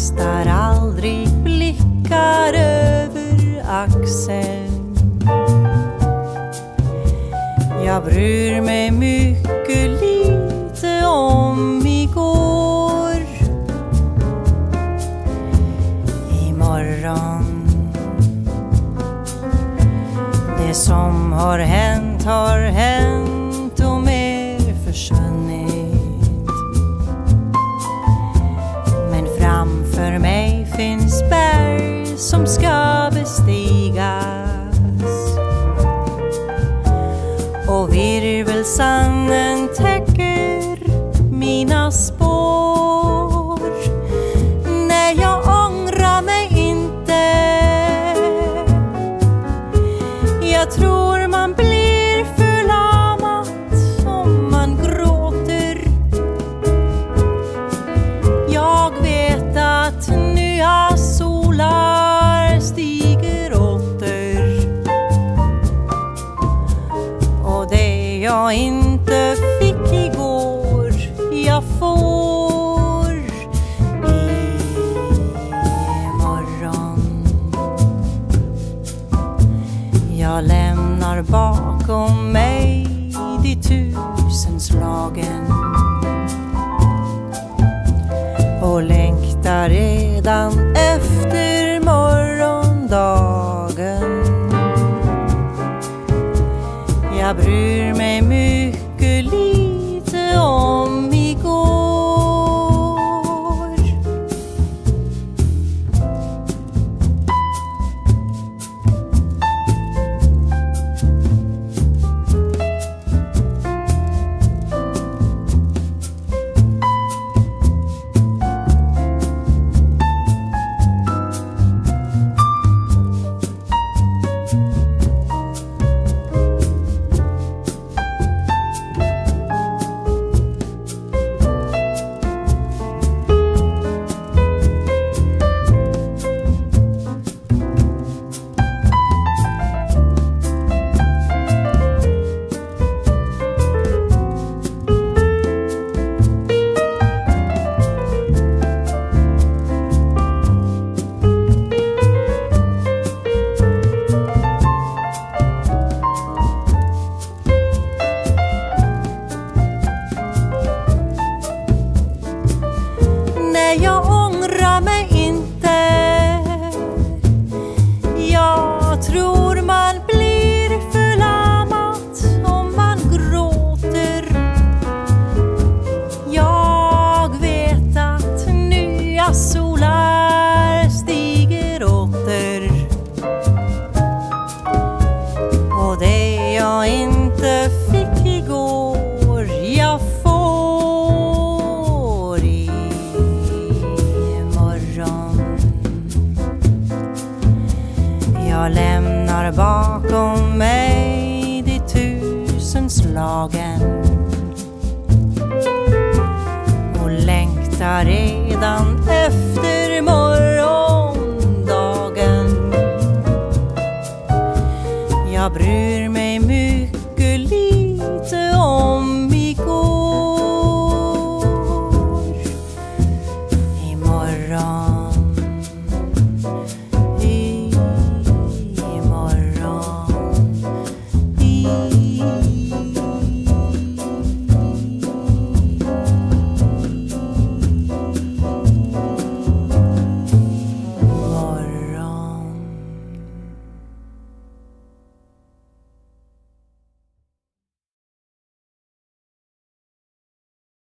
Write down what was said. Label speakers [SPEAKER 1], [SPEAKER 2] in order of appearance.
[SPEAKER 1] kastar aldrig blickar över axeln. Jag bryr mig mycket lite om igår. Imorgon. Det som har hänt och mer försvunnit. Men framför mig finns berg som ska bestigas. Och virvelsanden täcker mina spår. Nej, jag ångrar mig inte. Jag tror man blir förlamad om man gråter. Jag vet att nya solar stiger åter. Och det jag inte fick igår, jag får imorgon. Jag lämnar bakom mig de 1000 slagen och längtar redan efter morgondagen. Jag bryr mig mycket lite om igår. Jag ångrar mig inte. Jag tror man blir förlamad om man gråter. Jag vet att nya solar stiger åter. Och det jag inte fick igår, jag får jag lämnar bakom mig de 1000 slagen och längtar redan efter